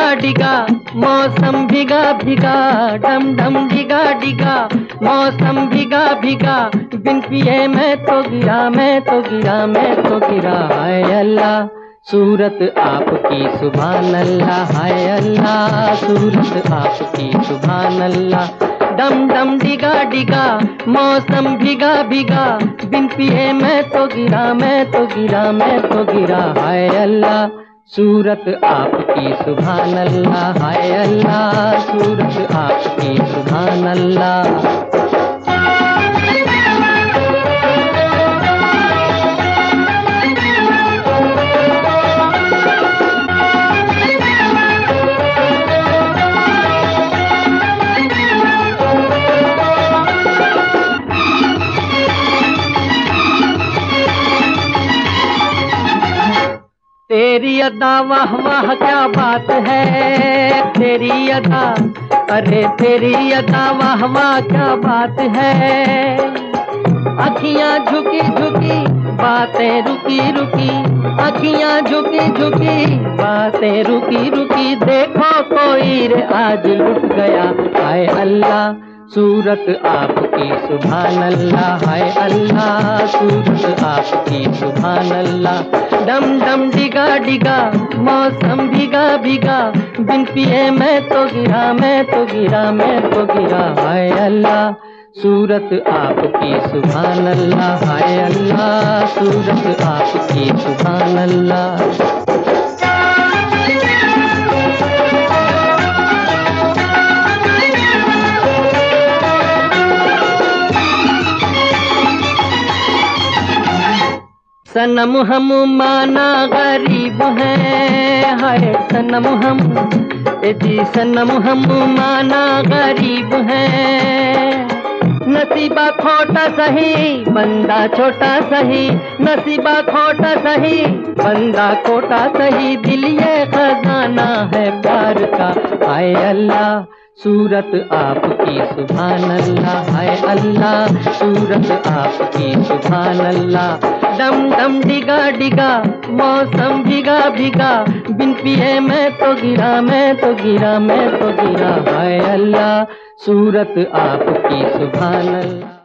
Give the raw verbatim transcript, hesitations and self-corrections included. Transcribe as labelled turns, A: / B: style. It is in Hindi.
A: डिगा मौसम भीगा भीगा, डम डम डिगा डिगा मौसम भीगा भीगा, बिन पिए मैं तो गिरा मैं तो गिरा मैं तो गिरा। हाय अल्लाह सूरत आपकी सुभान अल्लाह, हाय अल्लाह सूरत आपकी सुभान अल्लाह। डम डम डिगा डिगा मौसम भीगा भीगा, बिन पिए मैं तो गिरा मैं तो गिरा मैं तो गिरा। हाय अल्लाह सूरत आपकी सुभान अल्लाह, हाय अल्लाह सूरत आपकी सुभान अल्लाह। तेरी अदा वाह वाह क्या बात है, तेरी अदा अरे तेरी अदा वाह वाह क्या बात है। अखियां झुकी झुकी बातें रुकी रुकी, अखियां झुकी झुकी बातें रुकी रुकी, देखो कोई रे आज लुट गया। हाय अल्लाह सूरत आपकी सुभान अल्लाह, हाय अल्लाह सूरत आपकी सुभान अल्लाह। डम डम डिगा डिगा मौसम भीगा भीगा, बिन पिए मैं तो गिरा मैं तो गिरा मैं तो गिरा। हाय अल्लाह सूरत आपकी सुभान अल्लाह, हाय अल्लाह सूरत आपकी सुभान अल्लाह। सनम हम माना गरीब हैं, हाय सनम हम ए जी सनम हम माना गरीब हैं। नसीबा खोटा सही बंदा छोटा सही, नसीबा खोटा सही बंदा खोटा सही, दिल ये खजाना है प्यार का। हाय अल्लाह सूरत आपकी सुभान अल्लाह, हाय अल्लाह सूरत आपकी सुभान अल्लाह। डम डम डिगा डिगा मौसम भीगा भीगा, बिन पिए मैं तो गिरा मैं तो गिरा मैं तो गिरा। हाय अल्लाह सूरत आपकी सुभान अल्लाह।